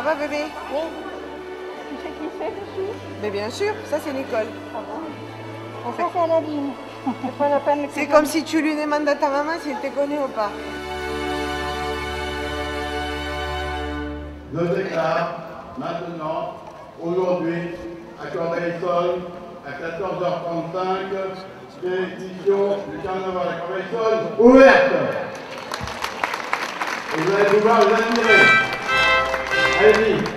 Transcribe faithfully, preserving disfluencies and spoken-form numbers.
va bébé? Oui. Tu sais qui c'est dessus? Mais bien sûr, ça c'est Nicole. Ah bon? Ça c'est Nadine. C'est pas la peine que C'est je- comme si tu lui demandes à ta maman si elle te connaît ou pas. Je déclare maintenant, aujourd'hui, à Corbeil-Essonnes, à quatorze heures trente-cinq, l'édition du carnaval à Corbeil-Essonnes ouverte. Et vous allez pouvoir vous admirer. Allez-y.